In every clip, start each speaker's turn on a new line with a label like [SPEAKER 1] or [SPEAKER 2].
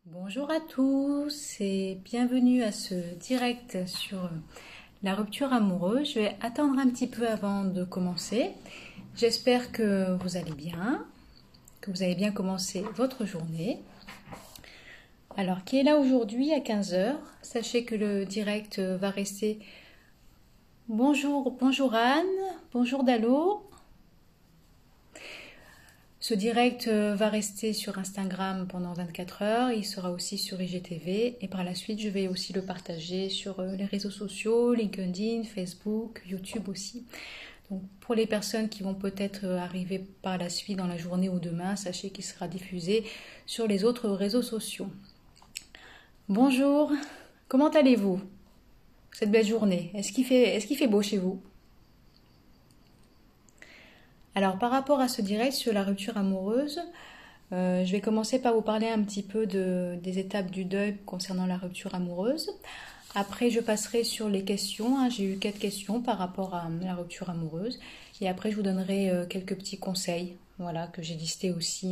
[SPEAKER 1] Bonjour à tous et bienvenue à ce direct sur la rupture amoureuse. Je vais attendre un petit peu avant de commencer. J'espère que vous allez bien, que vous avez bien commencé votre journée. Alors, qui est là aujourd'hui à 15 heures? Sachez que le direct va rester... Bonjour Anne, bonjour Dalo. Ce direct va rester sur Instagram pendant 24 heures, il sera aussi sur IGTV et par la suite je vais aussi le partager sur les réseaux sociaux, LinkedIn, Facebook, YouTube aussi. Donc pour les personnes qui vont peut-être arriver par la suite dans la journée ou demain, sachez qu'il sera diffusé sur les autres réseaux sociaux. Bonjour, comment allez-vous cette belle journée? Est-ce qu'il fait beau chez vous? Alors par rapport à ce direct sur la rupture amoureuse, je vais commencer par vous parler un petit peu des étapes du deuil concernant la rupture amoureuse. Après je passerai sur les questions, j'ai eu 4 questions par rapport à la rupture amoureuse. Et après je vous donnerai quelques petits conseils, voilà, que j'ai listés aussi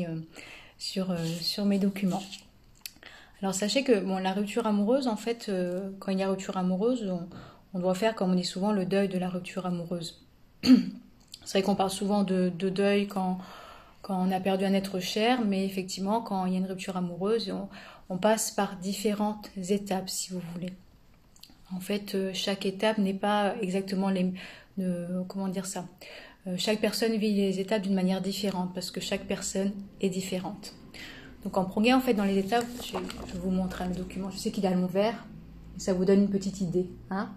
[SPEAKER 1] sur mes documents. Alors sachez que la rupture amoureuse, en fait, quand il y a rupture amoureuse, on doit faire, comme on dit souvent, le deuil de la rupture amoureuse. C'est vrai qu'on parle souvent de deuil quand on a perdu un être cher, mais effectivement, quand il y a une rupture amoureuse, on passe par différentes étapes, si vous voulez. En fait, chaque étape n'est pas exactement comment dire ça? Chaque personne vit les étapes d'une manière différente, parce que chaque personne est différente. Donc en premier, en fait, dans les étapes, je vous montre le document. Je sais qu'il a le vert, et ça vous donne une petite idée, hein?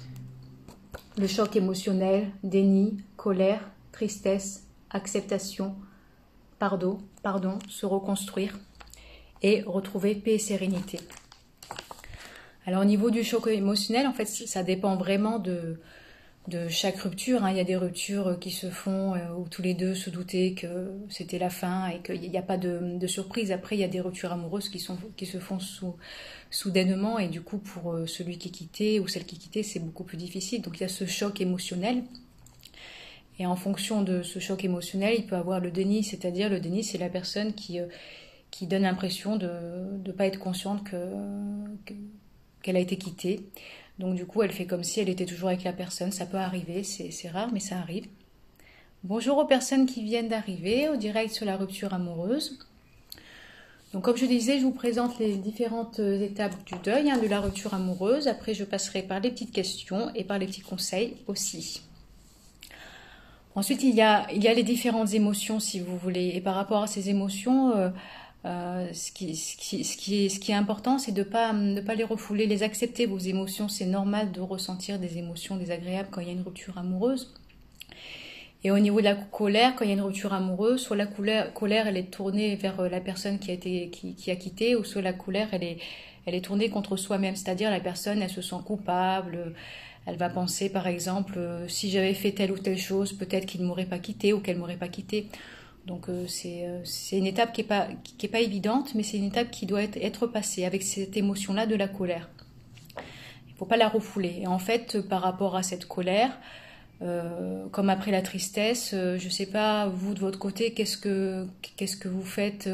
[SPEAKER 1] Le choc émotionnel, déni, colère, tristesse, acceptation, pardon, se reconstruire et retrouver paix et sérénité. Alors au niveau du choc émotionnel, en fait, ça dépend vraiment de chaque rupture. Il y a des ruptures qui se font où tous les deux se doutaient que c'était la fin et qu'il n'y a pas de surprise. Après, il y a des ruptures amoureuses qui se font soudainement et du coup, pour celui qui est quitté ou celle qui est quittée, c'est beaucoup plus difficile. Donc il y a ce choc émotionnel. Et en fonction de ce choc émotionnel, il peut avoir le déni, c'est-à-dire le déni, c'est la personne qui donne l'impression de ne pas être consciente qu'elle a été quittée. Donc du coup, elle fait comme si elle était toujours avec la personne. Ça peut arriver, c'est rare, mais ça arrive. Bonjour aux personnes qui viennent d'arriver au direct sur la rupture amoureuse. Donc comme je disais, je vous présente les différentes étapes du deuil, de la rupture amoureuse. Après, je passerai par les petites questions et par les petits conseils aussi. Ensuite, il y a les différentes émotions, si vous voulez. Et par rapport à ces émotions... ce qui est important, c'est de pas les refouler, les accepter, vos émotions. C'est normal de ressentir des émotions désagréables quand il y a une rupture amoureuse. Et au niveau de la colère, quand il y a une rupture amoureuse, soit la colère elle est tournée vers la personne qui a quitté, ou soit la colère elle est tournée contre soi-même, c'est-à-dire la personne elle se sent coupable. Elle va penser par exemple, si j'avais fait telle ou telle chose, peut-être qu'il ne m'aurait pas quitté ou qu'elle ne m'aurait pas quitté. Donc c'est une étape qui est pas évidente, mais c'est une étape qui doit être passée avec cette émotion-là de la colère. Il ne faut pas la refouler. Et en fait, par rapport à cette colère, comme après la tristesse, je ne sais pas, vous de votre côté, qu'est-ce que vous faites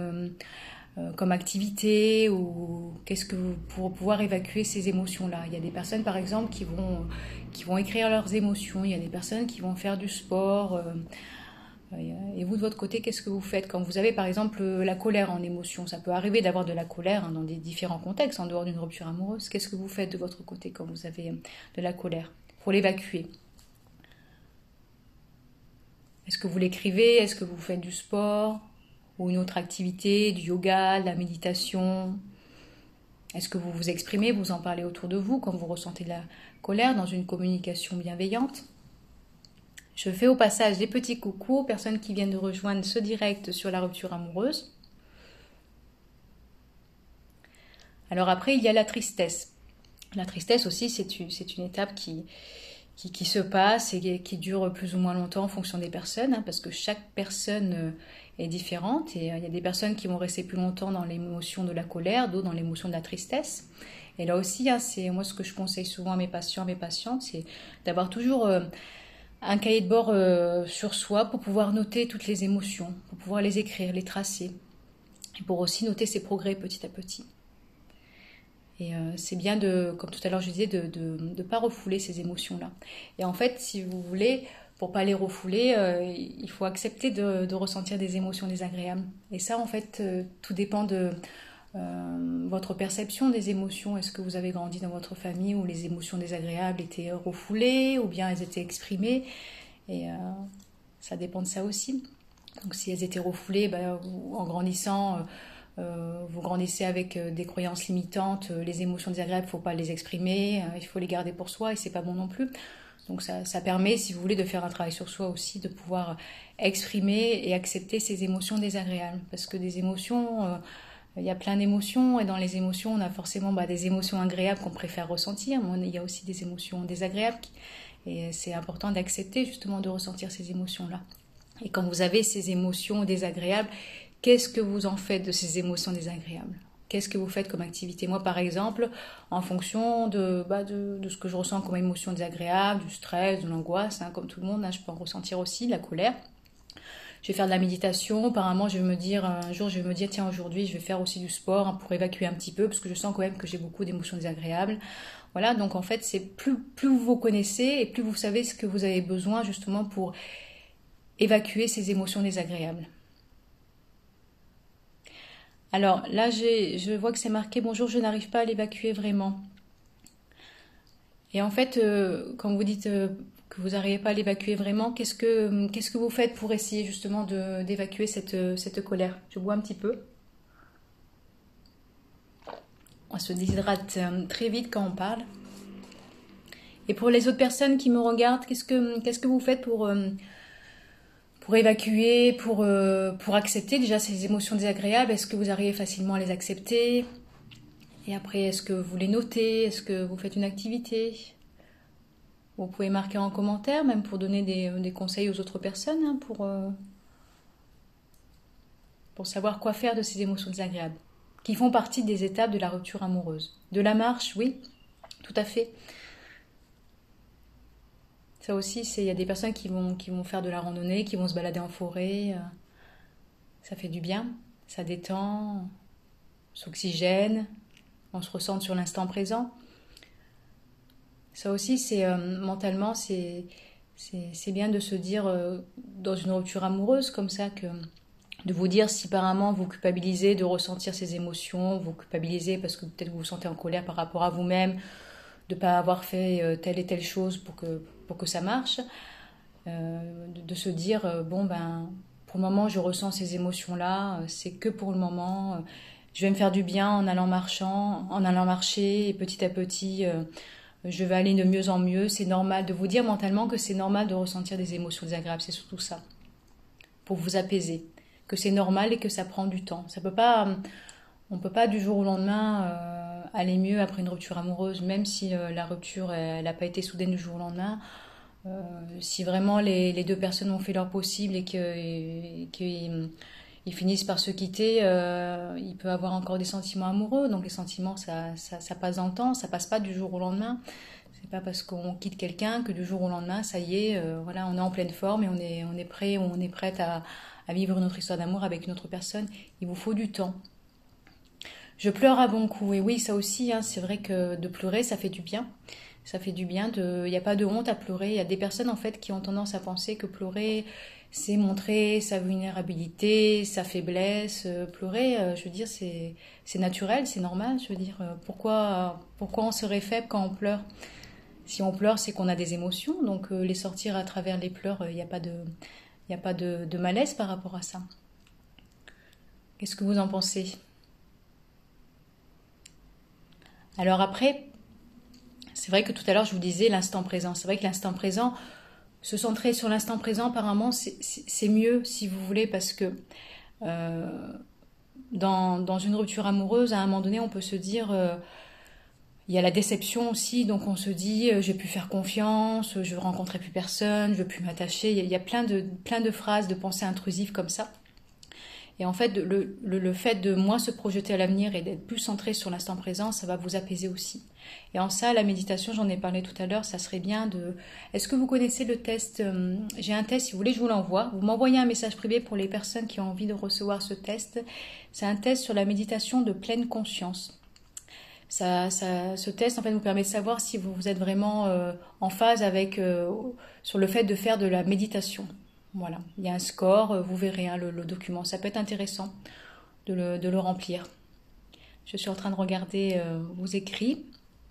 [SPEAKER 1] comme activité ou pour pouvoir évacuer ces émotions-là. Il y a des personnes, par exemple, qui vont écrire leurs émotions. Il y a des personnes qui vont faire du sport. Et vous, de votre côté, qu'est-ce que vous faites quand vous avez, par exemple, la colère en émotion? Ça peut arriver d'avoir de la colère dans des différents contextes, en dehors d'une rupture amoureuse. Qu'est-ce que vous faites de votre côté quand vous avez de la colère pour l'évacuer? Est-ce que vous l'écrivez? Est-ce que vous faites du sport ou une autre activité, du yoga, de la méditation? Est-ce que vous vous exprimez, vous en parlez autour de vous quand vous ressentez de la colère dans une communication bienveillante? Je fais au passage des petits coucous aux personnes qui viennent de rejoindre ce direct sur la rupture amoureuse. Alors après, il y a la tristesse. La tristesse aussi, c'est une étape qui se passe et qui dure plus ou moins longtemps en fonction des personnes, parce que chaque personne est différente. Et il y a des personnes qui vont rester plus longtemps dans l'émotion de la colère, d'autres dans l'émotion de la tristesse. Et là aussi, c'est moi ce que je conseille souvent à mes patients, à mes patientes, c'est d'avoir toujours... un cahier de bord sur soi pour pouvoir noter toutes les émotions, pour pouvoir les écrire, les tracer. et pour aussi noter ses progrès petit à petit. Et c'est bien comme tout à l'heure je disais, de ne pas refouler ces émotions-là. Et en fait, si vous voulez, pour pas les refouler, il faut accepter de ressentir des émotions désagréables. Et ça, en fait, tout dépend de votre perception des émotions. Est-ce que vous avez grandi dans votre famille où les émotions désagréables étaient refoulées ou bien elles étaient exprimées? Et ça dépend de ça aussi. Donc si elles étaient refoulées, en grandissant, vous grandissez avec des croyances limitantes, les émotions désagréables, il ne faut pas les exprimer, il faut les garder pour soi et c'est pas bon non plus. Donc ça permet, si vous voulez, de faire un travail sur soi aussi, de pouvoir exprimer et accepter ces émotions désagréables. Parce que des émotions, il y a plein d'émotions et dans les émotions, on a forcément des émotions agréables qu'on préfère ressentir, mais il y a aussi des émotions désagréables et c'est important d'accepter justement de ressentir ces émotions-là. Et quand vous avez ces émotions désagréables, qu'est-ce que vous en faites de ces émotions désagréables? Qu'est-ce que vous faites comme activité? Moi, par exemple, en fonction de ce que je ressens comme émotion désagréable, du stress, de l'angoisse, comme tout le monde, je peux en ressentir aussi, de la colère. Je vais faire de la méditation. Apparemment, je vais me dire, un jour, je vais me dire, tiens, aujourd'hui, je vais faire aussi du sport pour évacuer un petit peu, parce que je sens quand même que j'ai beaucoup d'émotions désagréables. Voilà, donc en fait, c'est plus vous vous connaissez et plus vous savez ce que vous avez besoin justement pour évacuer ces émotions désagréables. Alors là, je vois que c'est marqué « Bonjour, je n'arrive pas à l'évacuer vraiment ». Et en fait, quand vous dites que vous n'arrivez pas à l'évacuer vraiment, qu'est-ce que vous faites pour essayer justement d'évacuer cette colère? Je bois un petit peu. On se déshydrate très vite quand on parle. Et pour les autres personnes qui me regardent, qu'est-ce que vous faites pour évacuer, pour accepter déjà ces émotions désagréables? Est-ce que vous arrivez facilement à les accepter? Et après, est-ce que vous les notez? Est-ce que vous faites une activité? Vous pouvez marquer en commentaire, même pour donner des conseils aux autres personnes, pour savoir quoi faire de ces émotions désagréables, qui font partie des étapes de la rupture amoureuse. De la marche, oui, tout à fait. Ça aussi, il y a des personnes qui vont faire de la randonnée, qui vont se balader en forêt. Ça fait du bien, ça détend, on s'oxygène, on se ressent sur l'instant présent. Ça aussi, mentalement, c'est bien de se dire, dans une rupture amoureuse comme ça, de vous dire si apparemment vous culpabilisez de ressentir ces émotions, vous culpabilisez parce que peut-être vous vous sentez en colère par rapport à vous-même, de ne pas avoir fait telle et telle chose pour que ça marche, de se dire, pour le moment je ressens ces émotions-là, c'est que pour le moment, je vais me faire du bien en allant marcher et petit à petit, je vais aller de mieux en mieux. C'est normal de vous dire mentalement que c'est normal de ressentir des émotions désagréables, c'est surtout ça, pour vous apaiser, que c'est normal et que ça prend du temps. On ne peut pas du jour au lendemain aller mieux après une rupture amoureuse, même si la rupture elle n'a pas été soudaine du jour au lendemain. Si vraiment les deux personnes ont fait leur possible et qu'ils finissent par se quitter, il peut avoir encore des sentiments amoureux. Donc les sentiments, ça passe dans le temps, ça passe pas du jour au lendemain. C'est pas parce qu'on quitte quelqu'un que du jour au lendemain, ça y est, voilà, on est en pleine forme et on est prêt ou on est prête à vivre notre histoire d'amour avec une autre personne. Il vous faut du temps. Je pleure à bon coup. Et oui, ça aussi, c'est vrai que de pleurer, ça fait du bien. Ça fait du bien. Il n'y a pas de honte à pleurer. Il y a des personnes en fait qui ont tendance à penser que pleurer, c'est montrer sa vulnérabilité, sa faiblesse. Pleurer, je veux dire, c'est naturel, c'est normal. Je veux dire, pourquoi on serait faible quand on pleure? Si on pleure, c'est qu'on a des émotions. Donc les sortir à travers les pleurs, il n'y a pas de malaise par rapport à ça. Qu'est-ce que vous en pensez? Alors après, c'est vrai que tout à l'heure je vous disais l'instant présent. C'est vrai que l'instant présent, se centrer sur l'instant présent, apparemment, c'est mieux si vous voulez, parce que dans une rupture amoureuse, à un moment donné, on peut se dire, il y a la déception aussi, donc on se dit, je vais plus faire confiance, je ne rencontrerai plus personne, je ne veux plus m'attacher. Il y a plein de phrases, de pensées intrusives comme ça. Et en fait, le fait de moins se projeter à l'avenir et d'être plus centré sur l'instant présent, ça va vous apaiser aussi. Et en ça, la méditation, j'en ai parlé tout à l'heure, ça serait bien de... Est-ce que vous connaissez le test J'ai un test, si vous voulez, je vous l'envoie. Vous m'envoyez un message privé pour les personnes qui ont envie de recevoir ce test. C'est un test sur la méditation de pleine conscience. Ce test, en fait, vous permet de savoir si vous êtes vraiment en phase avec, sur le fait de faire de la méditation. Voilà, il y a un score, vous verrez hein, le document. Ça peut être intéressant de le remplir. Je suis en train de regarder vos écrits.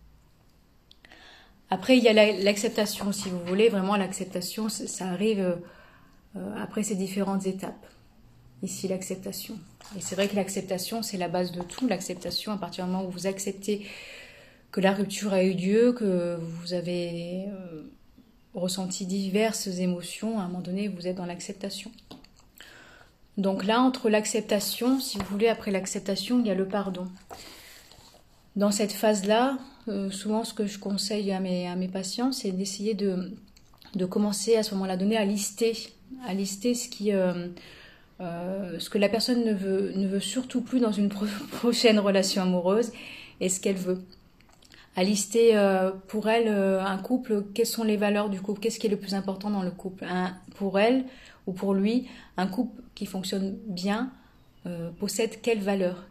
[SPEAKER 1] Après, il y a l'acceptation, si vous voulez. Vraiment, l'acceptation, ça arrive après ces différentes étapes. Ici, l'acceptation. Et c'est vrai que l'acceptation, c'est la base de tout. L'acceptation, à partir du moment où vous acceptez que la rupture a eu lieu, que vous avez ressenti diverses émotions, à un moment donné, vous êtes dans l'acceptation. Donc là, entre l'acceptation, si vous voulez, après l'acceptation, il y a le pardon. Dans cette phase-là, souvent ce que je conseille à mes patients, c'est d'essayer de commencer à ce moment-là, donner à lister ce que la personne ne veut surtout plus dans une prochaine relation amoureuse et ce qu'elle veut. À lister pour elle, un couple, quelles sont les valeurs du couple, qu'est-ce qui est le plus important dans le couple. Pour elle ou pour lui, un couple qui fonctionne bien possède quelles valeurs.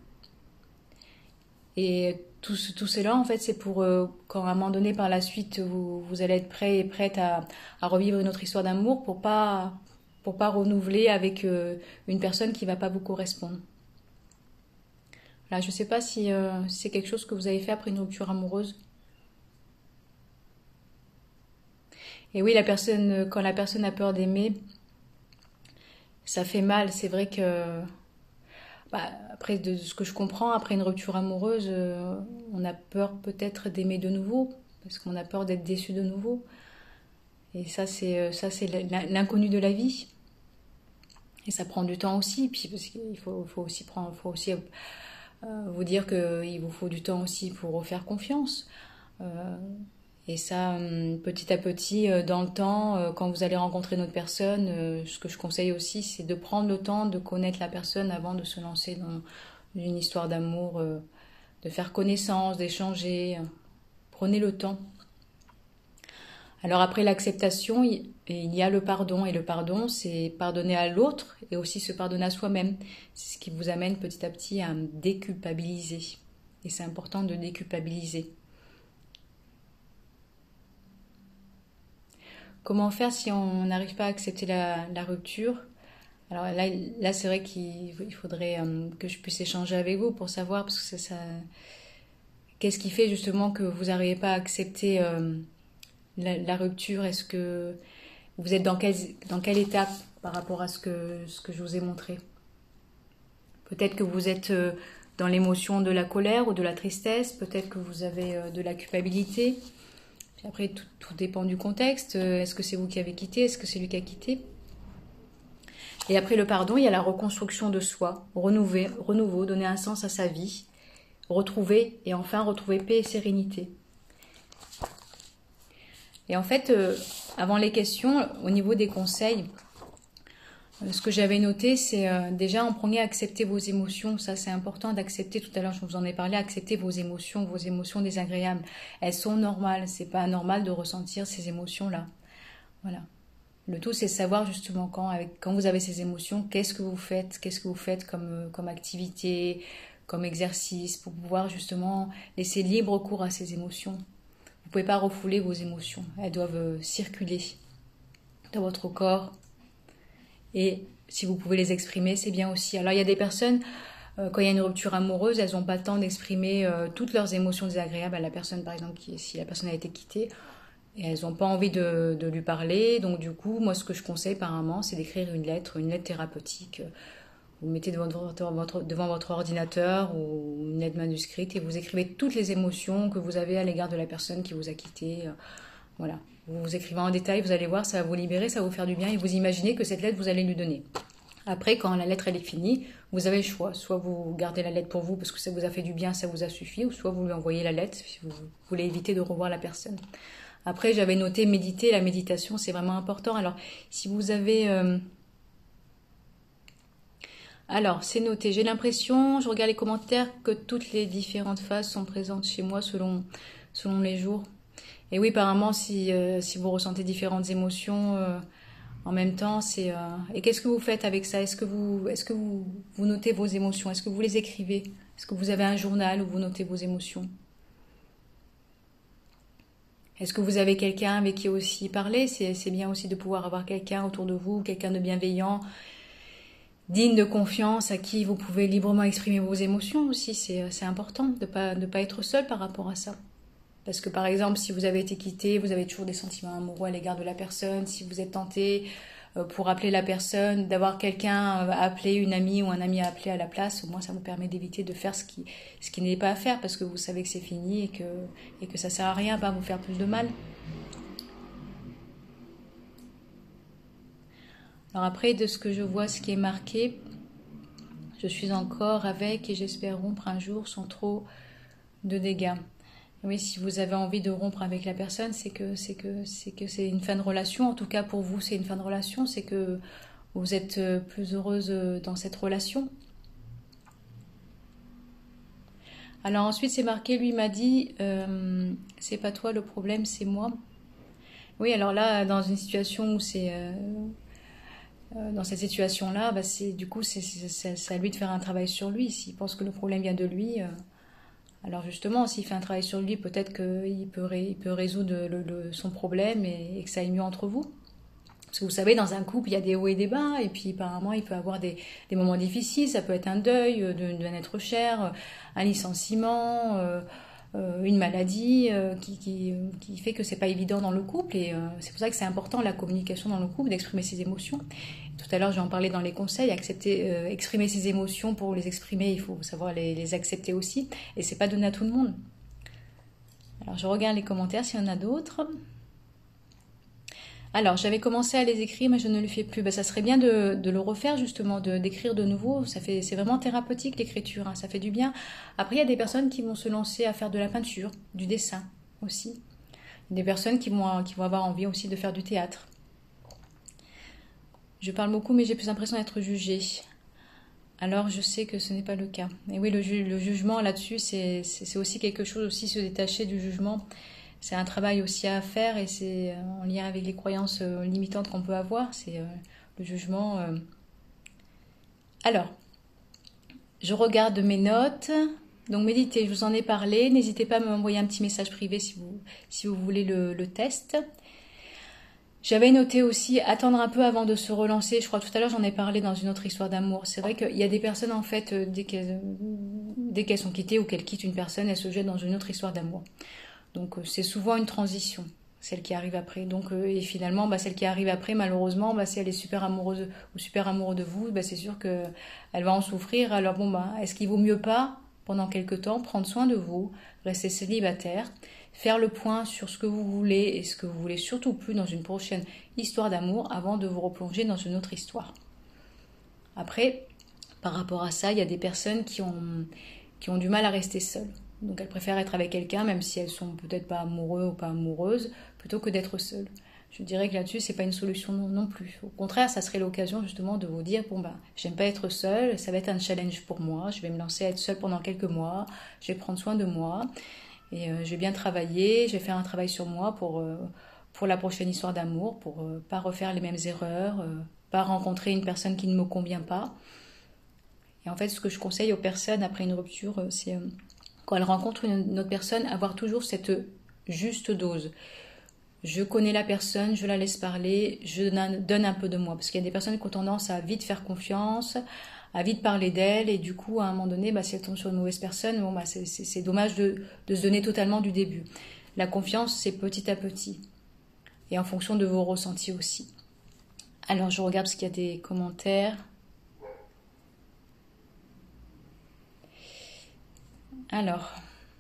[SPEAKER 1] Et tout cela, en fait, c'est pour quand à un moment donné, par la suite, vous allez être prêt et prête à revivre une autre histoire d'amour pour pas renouveler avec une personne qui va pas vous correspondre. Là, je sais pas si c'est quelque chose que vous avez fait après une rupture amoureuse. Et oui, quand la personne a peur d'aimer, ça fait mal. C'est vrai que après, de ce que je comprends, après une rupture amoureuse, on a peur peut-être d'aimer de nouveau, parce qu'on a peur d'être déçu de nouveau. Et ça, c'est l'inconnu de la vie. Et ça prend du temps aussi, puis parce qu'il faut aussi vous dire qu'il vous faut du temps aussi pour refaire confiance. Et ça, petit à petit, dans le temps, quand vous allez rencontrer une autre personne, ce que je conseille aussi, c'est de prendre le temps de connaître la personne avant de se lancer dans une histoire d'amour, de faire connaissance, d'échanger. Prenez le temps. Alors après l'acceptation, il y a le pardon. Et le pardon, c'est pardonner à l'autre et aussi se pardonner à soi-même. C'est ce qui vous amène petit à petit à déculpabiliser. Et c'est important de déculpabiliser. Comment faire si on n'arrive pas à accepter la rupture? Alors là c'est vrai qu'il faudrait que je puisse échanger avec vous pour savoir, parce que ça, qu'est-ce qui fait justement que vous n'arrivez pas à accepter la rupture? Est-ce que vous êtes dans quelle étape par rapport à ce que je vous ai montré? Peut-être que vous êtes dans l'émotion de la colère ou de la tristesse, peut-être que vous avez de la culpabilité. Puis après, tout dépend du contexte. Est-ce que c'est vous qui avez quitté? Est-ce que c'est lui qui a quitté? Et après le pardon, il y a la reconstruction de soi, renouveau, donner un sens à sa vie, retrouver paix et sérénité. Et en fait, avant les questions, au niveau des conseils, ce que j'avais noté, c'est déjà en premier accepter vos émotions. Ça, c'est important d'accepter. Tout à l'heure, je vous en ai parlé. Accepter vos émotions désagréables. Elles sont normales. C'est pas anormal de ressentir ces émotions-là. Voilà. Le tout, c'est de savoir justement quand vous avez ces émotions, qu'est-ce que vous faites comme activité, comme exercice, pour pouvoir justement laisser libre cours à ces émotions. Vous ne pouvez pas refouler vos émotions. Elles doivent circuler dans votre corps. Et si vous pouvez les exprimer, c'est bien aussi. Alors il y a des personnes, quand il y a une rupture amoureuse, elles n'ont pas le temps d'exprimer toutes leurs émotions désagréables à la personne, par exemple, si la personne a été quittée, et elles n'ont pas envie de lui parler. Donc du coup, moi ce que je conseille par maman, c'est d'écrire une lettre thérapeutique. Vous mettez devant votre ordinateur ou une lettre manuscrite et vous écrivez toutes les émotions que vous avez à l'égard de la personne qui vous a quitté. Voilà. Vous écrivez en détail, vous allez voir, ça va vous libérer, ça va vous faire du bien et vous imaginez que cette lettre, vous allez lui donner. Après, quand la lettre elle est finie, vous avez le choix. Soit vous gardez la lettre pour vous parce que ça vous a fait du bien, ça vous a suffi, ou soit vous lui envoyez la lettre si vous voulez éviter de revoir la personne. Après, j'avais noté méditer. La méditation, c'est vraiment important. Alors, si vous avez... Alors, c'est noté. J'ai l'impression, je regarde les commentaires, que toutes les différentes phases sont présentes chez moi selon selon les jours. Et oui, apparemment, si vous ressentez différentes émotions en même temps, et qu'est-ce que vous faites avec ça? Est-ce que vous notez vos émotions? Est-ce que vous les écrivez? Est-ce que vous avez un journal où vous notez vos émotions? Est-ce que vous avez quelqu'un avec qui aussi parler? C'est bien aussi de pouvoir avoir quelqu'un autour de vous, quelqu'un de bienveillant, digne de confiance, à qui vous pouvez librement exprimer vos émotions aussi. C'est important de pas être seul par rapport à ça. Parce que par exemple, si vous avez été quitté, vous avez toujours des sentiments amoureux à l'égard de la personne. Si vous êtes tenté pour appeler la personne, d'avoir quelqu'un à appeler, une amie ou un ami à appeler à la place, au moins ça vous permet d'éviter de faire ce qui n'est pas à faire, parce que vous savez que c'est fini et que ça sert à rien, pas vous faire plus de mal. Alors après, de ce que je vois, ce qui est marqué, je suis encore avec et j'espère rompre un jour sans trop de dégâts. Oui, si vous avez envie de rompre avec la personne, c'est une fin de relation. En tout cas, pour vous, c'est une fin de relation. C'est que vous êtes plus heureuse dans cette relation. Alors ensuite, c'est marqué, lui m'a dit, c'est pas toi le problème, c'est moi. Oui, alors là, dans une situation où dans cette situation-là, bah du coup, c'est à lui de faire un travail sur lui. S'il pense que le problème vient de lui, alors justement, s'il fait un travail sur lui, peut-être qu'il il peut résoudre son problème et que ça aille mieux entre vous. Parce que vous savez, dans un couple, il y a des hauts et des bas, et puis apparemment, il peut y avoir des moments difficiles. Ça peut être un deuil d'un être cher, un licenciement, une maladie qui fait que c'est pas évident dans le couple. Et c'est pour ça que c'est important la communication dans le couple, d'exprimer ses émotions. Tout à l'heure, j'en parlais dans les conseils, exprimer ses émotions. Pour les exprimer, il faut savoir les accepter aussi. Et c'est pas donné à tout le monde. Alors, je regarde les commentaires s'il y en a d'autres. Alors, j'avais commencé à les écrire, mais je ne le fais plus. Ben, ça serait bien de le refaire, justement, d'écrire de nouveau. C'est vraiment thérapeutique, l'écriture, hein, ça fait du bien. Après, il y a des personnes qui vont se lancer à faire de la peinture, du dessin aussi. Des personnes qui vont avoir envie aussi de faire du théâtre. Je parle beaucoup, mais j'ai plus l'impression d'être jugée. Alors, je sais que ce n'est pas le cas. Et oui, le jugement là-dessus, c'est aussi quelque chose, aussi se détacher du jugement. C'est un travail aussi à faire et c'est en lien avec les croyances limitantes qu'on peut avoir. C'est le jugement. Alors, je regarde mes notes. Donc, méditez, je vous en ai parlé. N'hésitez pas à m'envoyer un petit message privé si vous voulez le test. J'avais noté aussi attendre un peu avant de se relancer. Je crois que tout à l'heure j'en ai parlé dans une autre histoire d'amour. C'est vrai qu'il y a des personnes en fait, dès qu'elles sont quittées ou qu'elles quittent une personne, elles se jettent dans une autre histoire d'amour. Donc c'est souvent une transition, celle qui arrive après. Donc et finalement, celle qui arrive après, malheureusement, si elle est super amoureuse ou super amoureux de vous, c'est sûr que elle va en souffrir. Alors est-ce qu'il vaut mieux pas, pendant quelque temps, prendre soin de vous, rester célibataire, faire le point sur ce que vous voulez et ce que vous voulez surtout plus dans une prochaine histoire d'amour avant de vous replonger dans une autre histoire. Après, par rapport à ça, il y a des personnes qui ont du mal à rester seules. Donc elles préfèrent être avec quelqu'un, même si elles sont peut-être pas amoureux ou pas amoureuses, plutôt que d'être seules. Je dirais que là-dessus, c'est pas une solution non plus. Au contraire, ça serait l'occasion justement de vous dire, j'aime pas être seule, ça va être un challenge pour moi, je vais me lancer à être seule pendant quelques mois, je vais prendre soin de moi, et je vais bien travailler, je vais faire un travail sur moi pour la prochaine histoire d'amour, pour pas refaire les mêmes erreurs, pas rencontrer une personne qui ne me convient pas. Et en fait, ce que je conseille aux personnes après une rupture, c'est quand elles rencontrent une autre personne, avoir toujours cette juste dose. Je connais la personne, je la laisse parler, je donne un peu de moi. Parce qu'il y a des personnes qui ont tendance à vite faire confiance, à vite parler d'elles, et du coup, à un moment donné, si elles tombent sur une mauvaise personne, c'est dommage de se donner totalement du début. La confiance, c'est petit à petit. Et en fonction de vos ressentis aussi. Alors, je regarde parce qu'il y a des commentaires. Alors,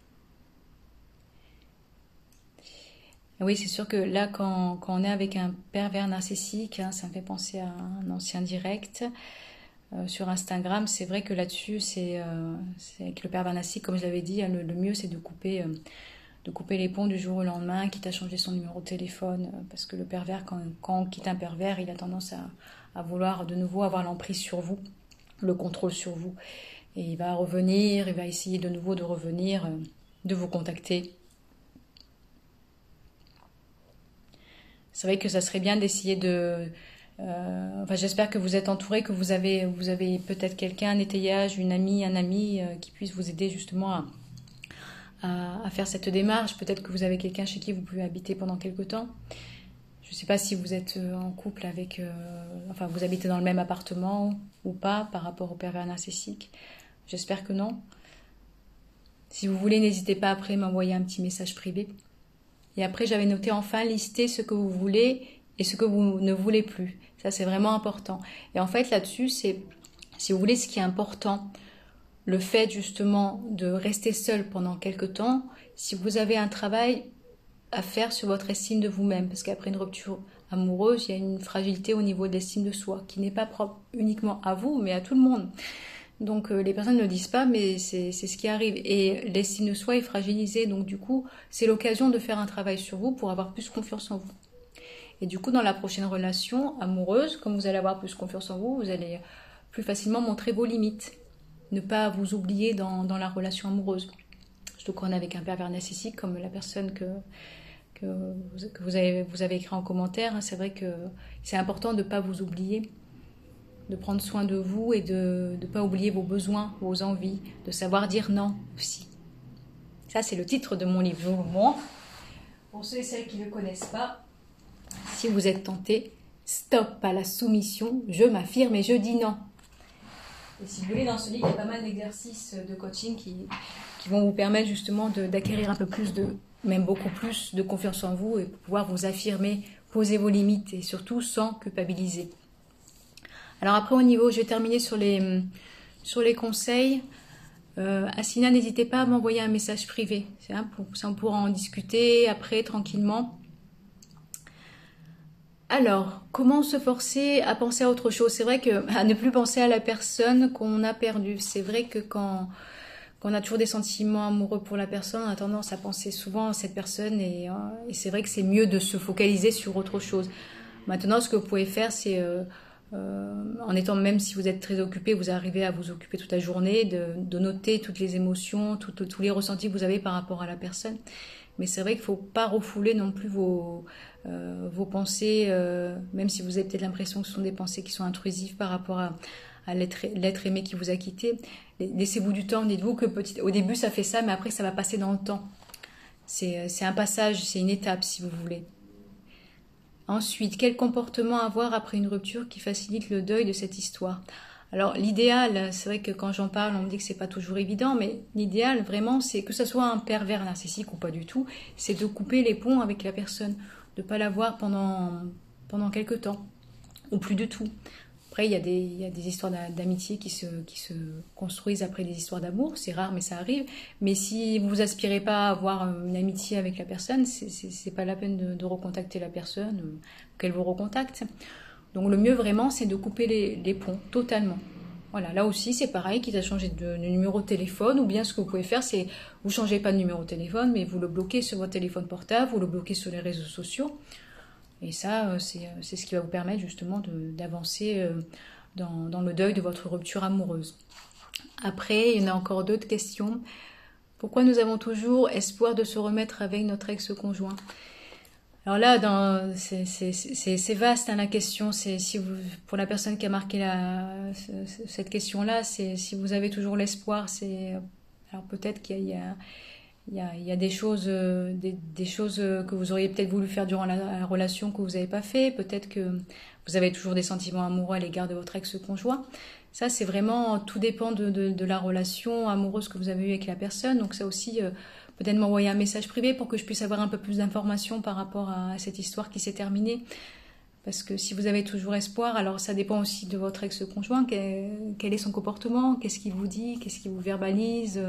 [SPEAKER 1] oui, c'est sûr que là, quand on est avec un pervers narcissique, hein, ça me fait penser à un ancien direct sur Instagram. C'est vrai que là-dessus, c'est avec le pervers narcissique, comme je l'avais dit, hein, le mieux, c'est de couper les ponts du jour au lendemain, quitte à changer son numéro de téléphone, parce que le pervers, quand on quitte un pervers, il a tendance à vouloir de nouveau avoir l'emprise sur vous, le contrôle sur vous. Et il va revenir, il va essayer de nouveau de revenir, de vous contacter. C'est vrai que ça serait bien d'essayer de... enfin, j'espère que vous êtes entouré, que vous avez peut-être quelqu'un, un étayage, une amie, un ami qui puisse vous aider justement à faire cette démarche. Peut-être que vous avez quelqu'un chez qui vous pouvez habiter pendant quelque temps. Je ne sais pas si vous êtes en couple avec... enfin, vous habitez dans le même appartement ou pas par rapport au pervers narcissique. J'espère que non. Si vous voulez, n'hésitez pas après à m'envoyer un petit message privé. Et après, j'avais noté enfin lister ce que vous voulez et ce que vous ne voulez plus. Ça, c'est vraiment important. Et en fait, là-dessus, c'est, si vous voulez, ce qui est important, le fait justement de rester seul pendant quelque temps, si vous avez un travail à faire sur votre estime de vous-même, parce qu'après une rupture amoureuse, il y a une fragilité au niveau de l'estime de soi, qui n'est pas propre uniquement à vous, mais à tout le monde. Donc les personnes ne le disent pas, mais c'est ce qui arrive. Et l'estime de soi est fragilisée, donc du coup, c'est l'occasion de faire un travail sur vous pour avoir plus confiance en vous. Et du coup, dans la prochaine relation amoureuse, comme vous allez avoir plus confiance en vous, vous allez plus facilement montrer vos limites. Ne pas vous oublier dans la relation amoureuse. Surtout quand on est avec un pervers narcissique, comme la personne que vous avez écrit en commentaire, c'est vrai que c'est important de ne pas vous oublier, de prendre soin de vous et de ne pas oublier vos besoins, vos envies, de savoir dire non aussi. Ça, c'est le titre de mon livre. Je vous le montre. Pour ceux et celles qui ne le connaissent pas, si vous êtes tenté, stop à la soumission, je m'affirme et je dis non. Et si vous voulez, dans ce livre, il y a pas mal d'exercices de coaching qui vont vous permettre justement d'acquérir un peu plus même beaucoup plus de confiance en vous et pouvoir vous affirmer, poser vos limites et surtout sans culpabiliser. Alors après au niveau, je vais terminer sur les conseils. Asina, n'hésitez pas à m'envoyer un message privé. On pourra en discuter après tranquillement. Alors, comment se forcer à penser à autre chose? C'est vrai à ne plus penser à la personne qu'on a perdue. C'est vrai que quand on a toujours des sentiments amoureux pour la personne, on a tendance à penser souvent à cette personne et c'est vrai que c'est mieux de se focaliser sur autre chose. Maintenant, ce que vous pouvez faire, c'est en étant, même si vous êtes très occupé, vous arrivez à vous occuper toute la journée, de noter toutes les émotions, tous les ressentis que vous avez par rapport à la personne. Mais c'est vrai qu'il ne faut pas refouler non plus vos pensées, même si vous avez peut-être l'impression que ce sont des pensées qui sont intrusives par rapport à l'être aimé qui vous a quitté. Laissez-vous du temps, dites-vous que au début ça fait ça, mais après ça va passer dans le temps. C'est un passage, c'est une étape si vous voulez. Ensuite, quel comportement avoir après une rupture qui facilite le deuil de cette histoire? Alors l'idéal, c'est vrai que quand j'en parle, on me dit que c'est pas toujours évident, mais l'idéal vraiment, c'est que ce soit un pervers narcissique ou pas du tout, c'est de couper les ponts avec la personne, de pas la voir pendant quelque temps, ou plus du tout. Après, il y a des histoires d'amitié qui se construisent après des histoires d'amour, c'est rare mais ça arrive. Mais si vous aspirez pas à avoir une amitié avec la personne, c'est pas la peine de recontacter la personne, qu'elle vous recontacte. Donc le mieux vraiment, c'est de couper les ponts totalement. Voilà, là aussi c'est pareil, quitte à changer de numéro de téléphone, ou bien ce que vous pouvez faire, c'est vous changez pas de numéro de téléphone, mais vous le bloquez sur votre téléphone portable, vous le bloquez sur les réseaux sociaux. Et ça, c'est ce qui va vous permettre justement d'avancer dans le deuil de votre rupture amoureuse. Après, il y en a encore d'autres questions. Pourquoi nous avons toujours espoir de se remettre avec notre ex-conjoint? Alors là, c'est vaste hein, la question. Pour la personne qui a marqué cette question-là, c'est si vous avez toujours l'espoir. Alors peut-être qu'il y a des choses, des choses que vous auriez peut-être voulu faire durant la relation que vous n'avez pas fait. Peut-être que vous avez toujours des sentiments amoureux à l'égard de votre ex-conjoint. Ça, c'est vraiment, tout dépend de la relation amoureuse que vous avez eue avec la personne. Donc ça aussi, peut-être m'envoyer un message privé pour que je puisse avoir un peu plus d'informations par rapport à cette histoire qui s'est terminée. Parce que si vous avez toujours espoir, alors ça dépend aussi de votre ex-conjoint. Quel est son comportement? Qu'est-ce qu'il vous dit? Qu'est-ce qu'il vous verbalise?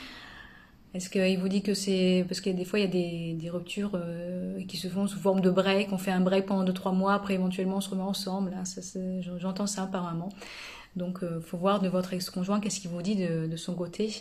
[SPEAKER 1] Est-ce qu'il vous dit que c'est... Parce que des fois, il y a des ruptures qui se font sous forme de break. On fait un break pendant 2-3 mois, après éventuellement on se remet ensemble. Hein. J'entends ça apparemment. Donc, il faut voir de votre ex-conjoint qu'est-ce qu'il vous dit de son côté.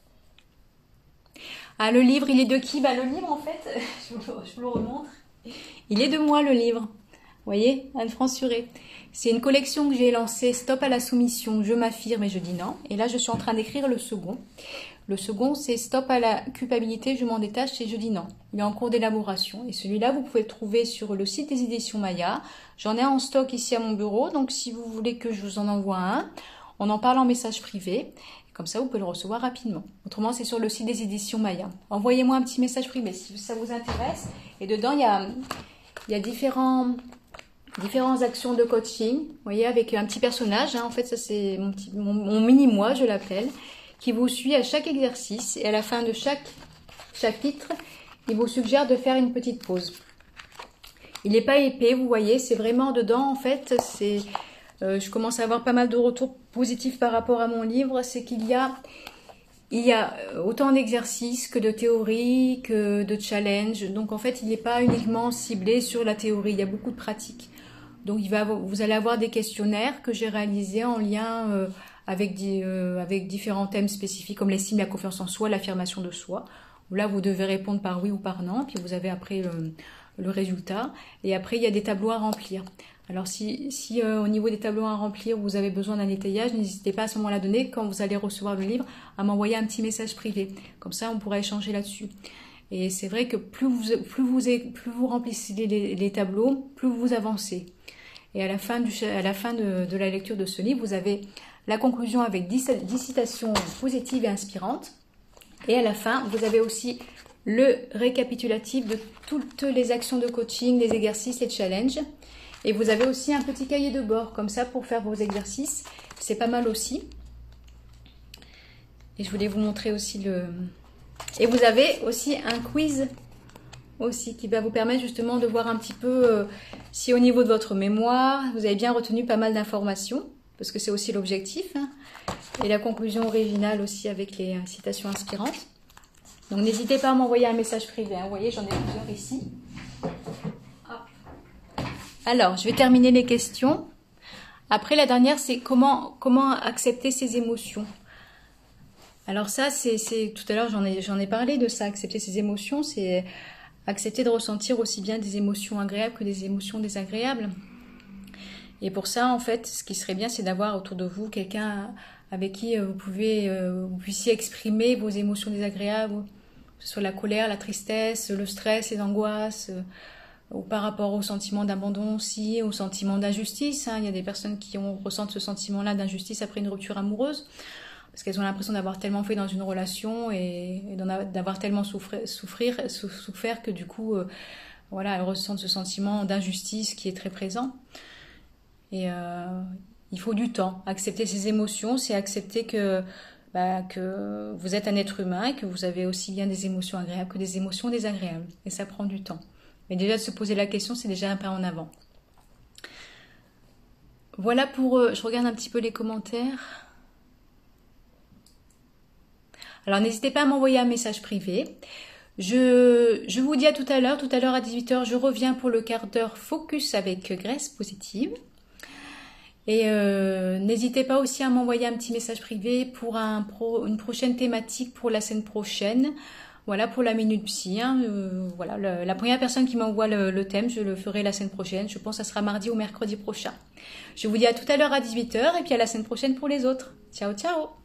[SPEAKER 1] Ah, le livre, il est de qui? Le livre, en fait, je vous le remontre. Il est de moi, le livre. Vous voyez, Anne-France Suré. C'est une collection que j'ai lancée, Stop à la soumission, je m'affirme et je dis non. Et là, je suis en train d'écrire le second. Le second, c'est Stop à la culpabilité, je m'en détache et je dis non. Il est en cours d'élaboration. Et celui-là, vous pouvez le trouver sur le site des éditions Maya. J'en ai en stock ici à mon bureau. Donc, si vous voulez que je vous en envoie un, on en parle en message privé. Comme ça, vous pouvez le recevoir rapidement. Autrement, c'est sur le site des éditions Maya. Envoyez-moi un petit message privé si ça vous intéresse. Et dedans, il y a différentes actions de coaching. Vous voyez, avec un petit personnage. En fait, ça, c'est mon mini-moi, je l'appelle, qui vous suit à chaque exercice. Et à la fin de chaque chapitre, il vous suggère de faire une petite pause. Il n'est pas épais, vous voyez. C'est vraiment dedans, en fait, c'est... je commence à avoir pas mal de retours positifs par rapport à mon livre, c'est qu'il y a autant d'exercices que de théories, que de challenges. Donc en fait, il n'est pas uniquement ciblé sur la théorie, il y a beaucoup de pratiques. Donc vous allez avoir des questionnaires que j'ai réalisés en lien avec différents thèmes spécifiques comme l'estime, la confiance en soi, l'affirmation de soi. Là, vous devez répondre par oui ou par non, puis vous avez après le résultat. Et après, il y a des tableaux à remplir. Alors si au niveau des tableaux à remplir, vous avez besoin d'un étayage, n'hésitez pas à ce moment-là donner, quand vous allez recevoir le livre, à m'envoyer un petit message privé. Comme ça, on pourra échanger là-dessus. Et c'est vrai que plus vous remplissez les tableaux, plus vous avancez. Et à la fin de la lecture de ce livre, vous avez la conclusion avec 10 citations positives et inspirantes. Et à la fin, vous avez aussi le récapitulatif de toutes les actions de coaching, les exercices, les challenges. Et vous avez aussi un petit cahier de bord, comme ça, pour faire vos exercices. C'est pas mal aussi. Et je voulais vous montrer aussi le... Et vous avez aussi un quiz aussi, qui va vous permettre justement de voir un petit peu si au niveau de votre mémoire, vous avez bien retenu pas mal d'informations, parce que c'est aussi l'objectif. Hein. Et la conclusion originale aussi avec les citations inspirantes. Donc n'hésitez pas à m'envoyer un message privé. Hein. Vous voyez, j'en ai plusieurs ici. Alors, je vais terminer les questions. Après, la dernière, c'est comment accepter ses émotions. Alors ça, c'est tout à l'heure, j'en ai parlé de ça. Accepter ses émotions, c'est accepter de ressentir aussi bien des émotions agréables que des émotions désagréables. Et pour ça, en fait, ce qui serait bien, c'est d'avoir autour de vous quelqu'un avec qui vous puissiez exprimer vos émotions désagréables, que ce soit la colère, la tristesse, le stress, les angoisses, ou par rapport au sentiment d'abandon aussi, au sentiment d'injustice. Hein. Il y a des personnes qui ressentent ce sentiment-là d'injustice après une rupture amoureuse, parce qu'elles ont l'impression d'avoir tellement fait dans une relation et d'avoir tellement souffert que du coup, voilà, elles ressentent ce sentiment d'injustice qui est très présent. Et il faut du temps. Accepter ses émotions, c'est accepter que vous êtes un être humain et que vous avez aussi bien des émotions agréables que des émotions désagréables. Et ça prend du temps. Mais déjà de se poser la question, c'est déjà un pas en avant. Voilà pour... je regarde un petit peu les commentaires. Alors n'hésitez pas à m'envoyer un message privé. Je vous dis à tout à l'heure. Tout à l'heure à 18h, je reviens pour le quart d'heure focus avec Graisse Positive. Et n'hésitez pas aussi à m'envoyer un petit message privé pour une prochaine thématique pour la semaine prochaine. Voilà pour la Minute Psy. Hein. Voilà, la première personne qui m'envoie le thème, je le ferai la semaine prochaine. Je pense que ça sera mardi ou mercredi prochain. Je vous dis à tout à l'heure à 18h et puis à la semaine prochaine pour les autres. Ciao, ciao!